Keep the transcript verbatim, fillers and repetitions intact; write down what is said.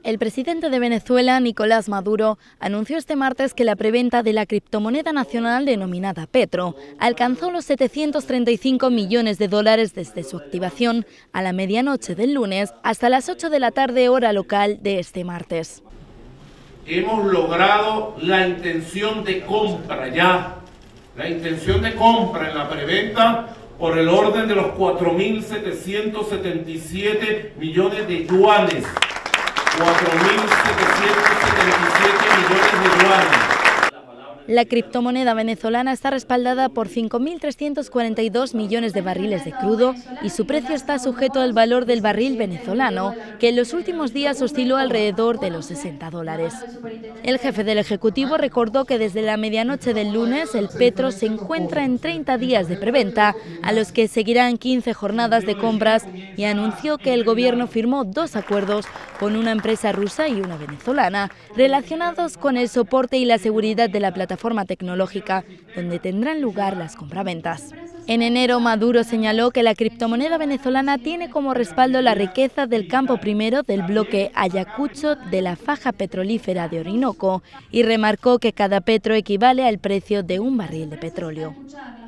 El presidente de Venezuela, Nicolás Maduro, anunció este martes que la preventa de la criptomoneda nacional denominada Petro alcanzó los setecientos treinta y cinco millones de dólares desde su activación a la medianoche del lunes hasta las ocho de la tarde hora local de este martes. Hemos logrado la intención de compra ya, la intención de compra en la preventa por el orden de los cuatro mil setecientos setenta y siete millones de yuanes. cuatro mil setecientos setenta y siete millones de yuanes. La criptomoneda venezolana está respaldada por cinco mil trescientos cuarenta y dos millones de barriles de crudo y su precio está sujeto al valor del barril venezolano, que en los últimos días osciló alrededor de los sesenta dólares. El jefe del Ejecutivo recordó que desde la medianoche del lunes el Petro se encuentra en treinta días de preventa, a los que seguirán quince jornadas de compras, y anunció que el gobierno firmó dos acuerdos con una empresa rusa y una venezolana relacionados con el soporte y la seguridad de la plataforma forma tecnológica, donde tendrán lugar las compraventas. En enero, Maduro señaló que la criptomoneda venezolana tiene como respaldo la riqueza del campo primero del bloque Ayacucho de la faja petrolífera de Orinoco y remarcó que cada petro equivale al precio de un barril de petróleo.